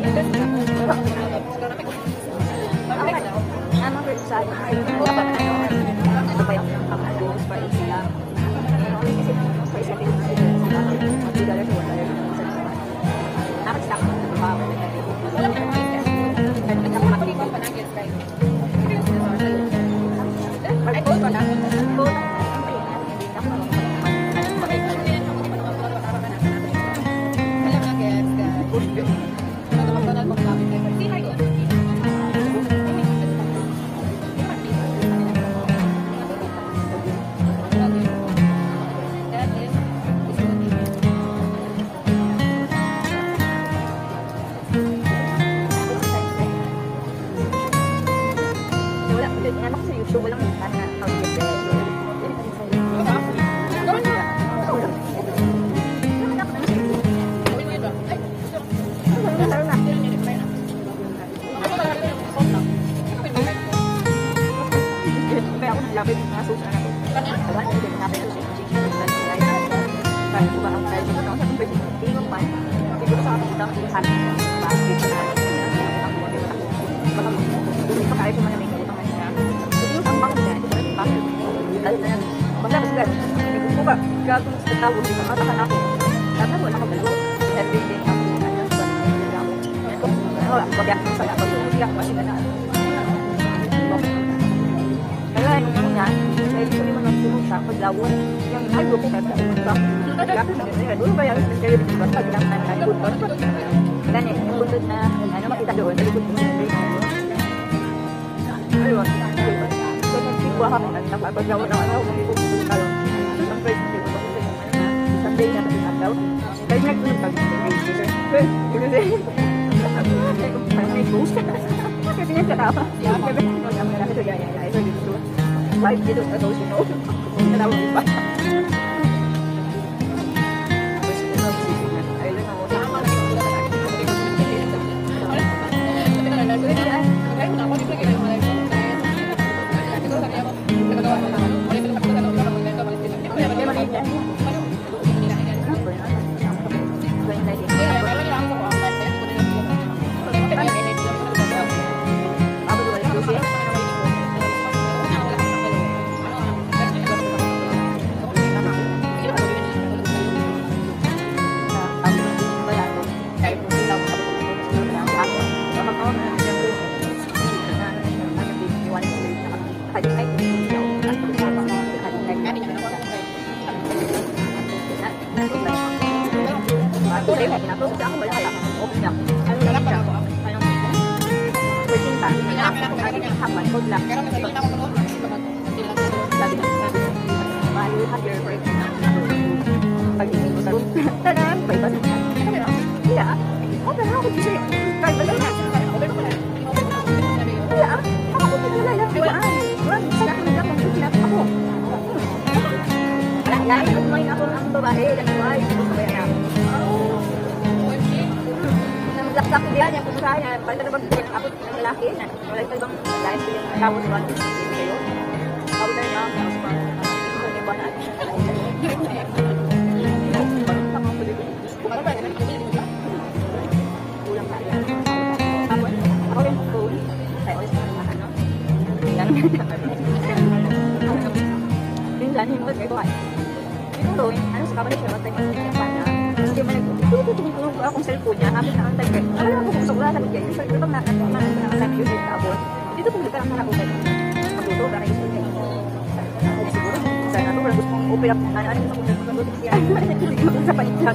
Ano ba sa akin? Ito pa yung pang-ados pa isla. Kasi pa isla din $2 nakastak mo na ba? Wala pa naman ito. At ako matulipan pa na guys guys. Ay, both pa na. Both. So, walang minsan na gagawin sa tawag sa katahan ako. Dati wala akong dalawa. Every day ako pag ako sa ako iyak kasi na kaya yung una ay hindi ko naman tulong sa paglawon yung ayaw ko kaya doon ba yung pag lang na nagbuton gani yung bundod na ano makita doon ayun so nagsigwa ka nagpapaglawon ng ano kung ipupulong tayo ang first day ko Sunday na pinataw kaya nagtulog kami may ghost kasi niya katawa sabi ko naman na ito gaya ito dito live dito sa ghost you know katawa ko pa Laksak dia yang pengusaha pada dapat aku lelaki mulai terbang dari tahu tuan itu tahu dari yang bagaimana tulong ko akong cellphone niya, habit na ang time. Wala ako kung wala sabi niya. Usually, ito bang nakakasama yun yung tabon. Dito kung nagkarang nakakunan. Magluto, para yung sultan. Siguro, sana ito, wala gusto mong open up. Ano yung magluto siya? Hindi ko sa paityan.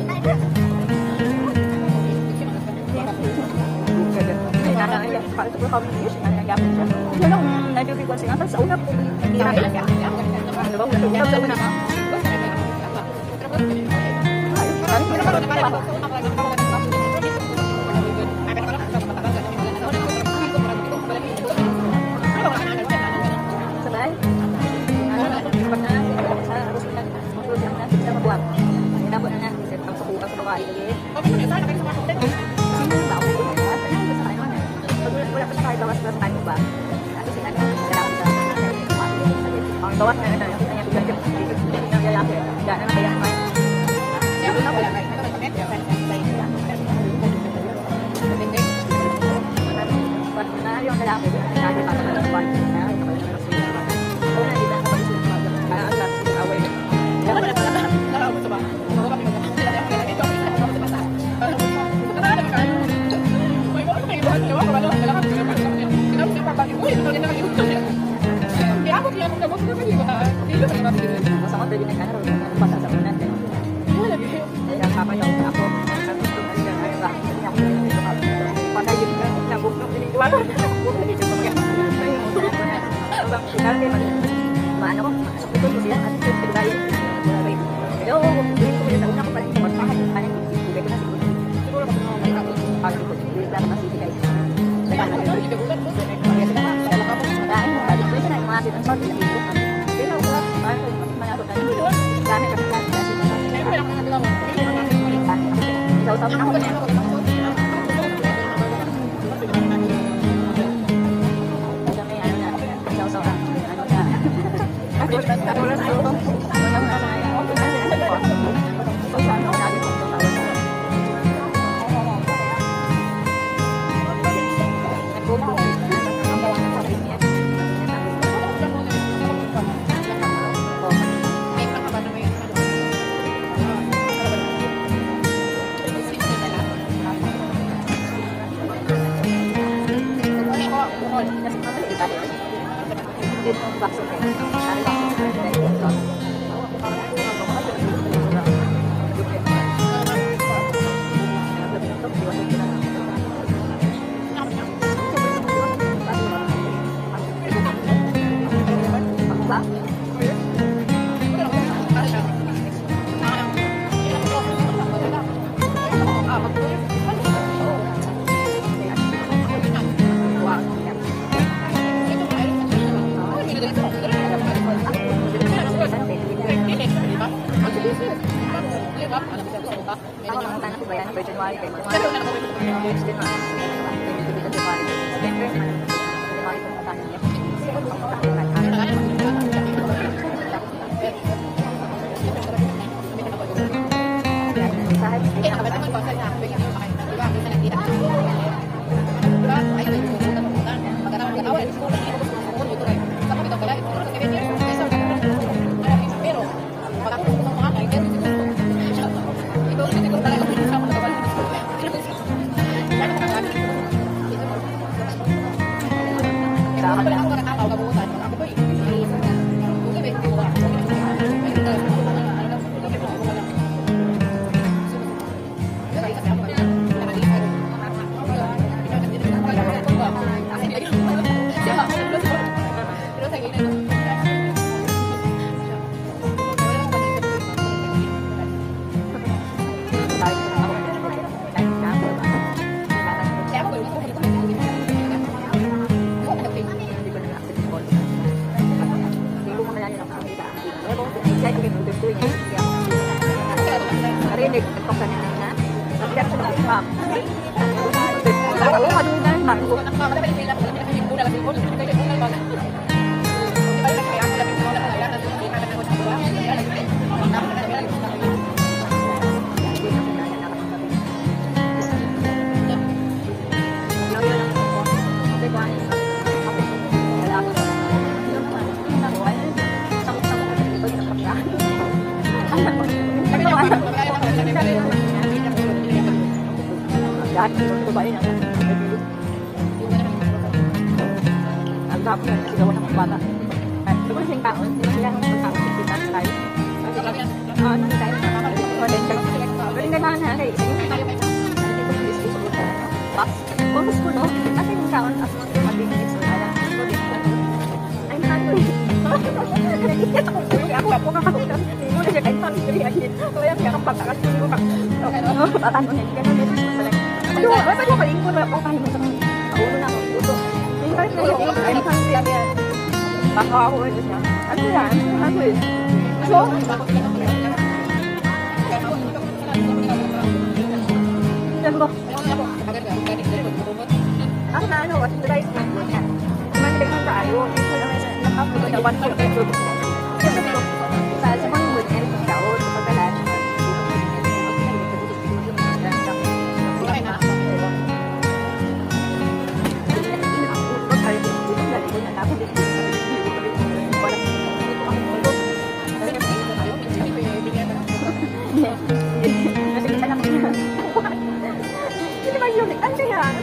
Para ito po kami news, nagagapin siya. Wala kung nag-frequency nga, sa una po, hindi na kaya. Ano ba? Sa una ka. yung lalaki, nagkakali pa sa kalaban. Kaya kapag nagkakasulit. Oo na, hindi na kapag isulit pa. Kaya ang lahat sa away. Kaya kapag nakakabot sa ba? Mga kami mag-akit. Sila yung kailangan. Ito, ito, ito, ito, ito,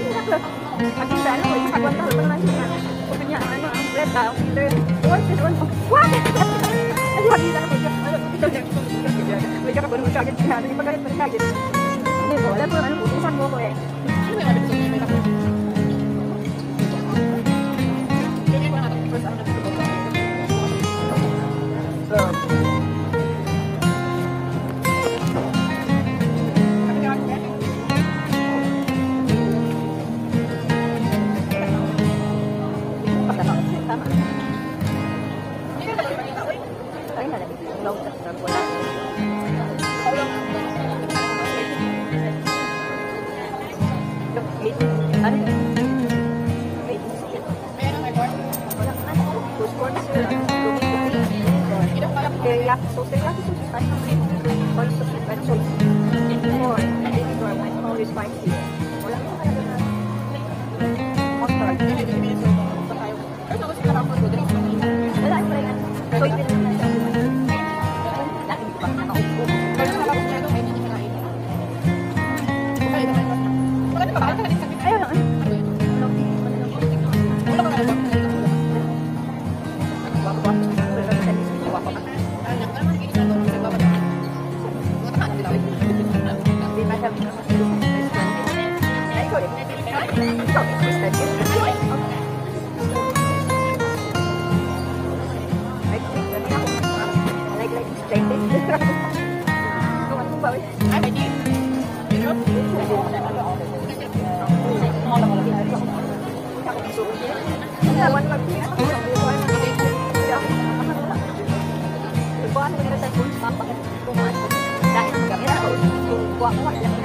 Maganda, ano, isa kagwanta ko naman siya. Sabi niya, ano, ang red, ang killer. What is one? What? Kasi maganda na po siya. Ano, ito niya. May kakabunong siya agad siya. Hindi pagkalit pa siya agad. Hindi po, alam mo, ano, utusan mo ko eh. Ano yung nabit sa inyo? May kakabunong. Yun yung mga first ang nabit ko. So, teriyaki sauce is fine. Soy sauce is fine. Soy more. I'm always spicy. Wala ko talaga na mustard. Wala, I'm frying. Soy din naman siya. Lagi pa. Nakaupo. Ayun lang. Dahil kami na, kuha ko